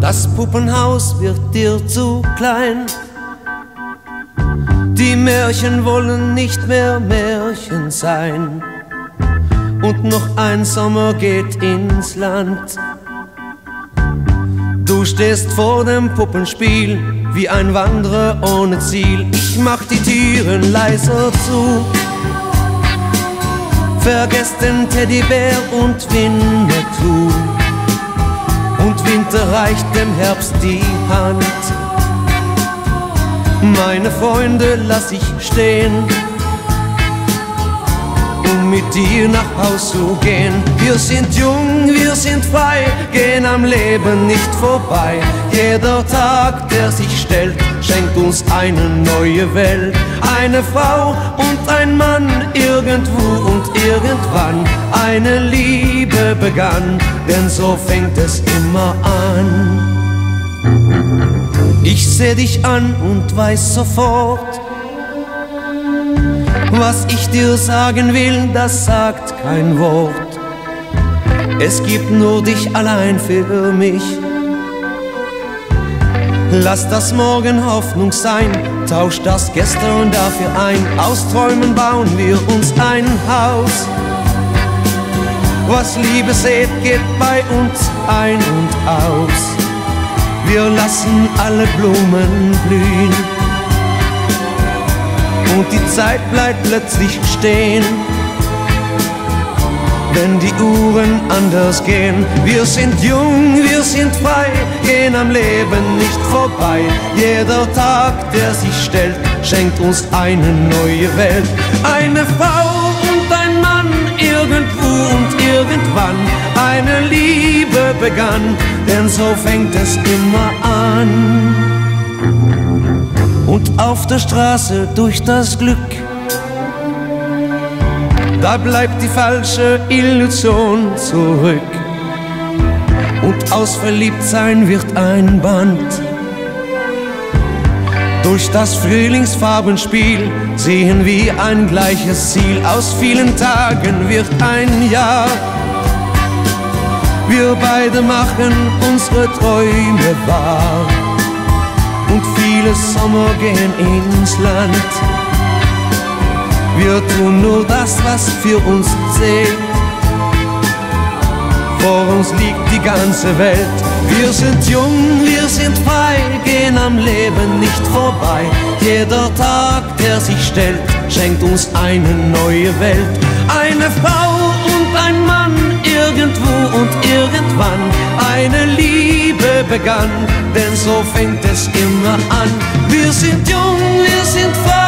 Das Puppenhaus wird dir zu klein. Die Märchen wollen nicht mehr Märchen sein. Und noch ein Sommer geht ins Land. Du stehst vor dem Puppenspiel wie ein Wanderer ohne Ziel. Ich mach die Türen leiser zu. Vergesst den Teddybär und Winnetou. Und Winter reicht dem Herbst die Hand. Meine Freunde lass ich stehen, um mit dir nach Haus zu gehen. Wir sind jung, wir sind frei, gehen am Leben nicht vorbei. Jeder Tag, der sich stellt, schenkt uns eine neue Welt. Eine Frau und ein Mann, irgendwo und irgendwann. Eine Liebe begann, denn so fängt es immer an. Ich seh dich an und weiß sofort, was ich dir sagen will, das sagt kein Wort. Es gibt nur dich allein für mich. Lass das Morgen Hoffnung sein, tausch das Gestern dafür ein. Aus Träumen bauen wir uns ein Haus. Was Liebe sät, geht bei uns ein und aus. Wir lassen alle Blumen blühen und die Zeit bleibt plötzlich stehen, wenn die Uhren anders gehen. Wir sind jung, wir sind frei, gehen am Leben nicht vorbei. Jeder Tag, der sich stellt, schenkt uns eine neue Welt. Eine Frau und ein Mann, irgendwo und irgendwann. Eine Liebe begann, denn so fängt es immer an. Und auf der Straße durch das Glück, da bleibt die falsche Illusion zurück. Und aus Verliebtsein wird ein Band. Durch das Frühlingsfarbenspiel sehen wir ein gleiches Ziel. Aus vielen Tagen wird ein Jahr. Wir beide machen unsere Träume wahr. Und viele Sommer gehen ins Land. Wir tun nur das, was für uns zählt. Vor uns liegt die ganze Welt. Wir sind jung, wir sind frei, gehen am Leben nicht vorbei. Jeder Tag, der sich stellt, schenkt uns eine neue Welt. Eine Frau und ein Mann, irgendwo und irgendwann. Eine Liebe begann, denn so fängt es immer an. Wir sind jung, wir sind frei.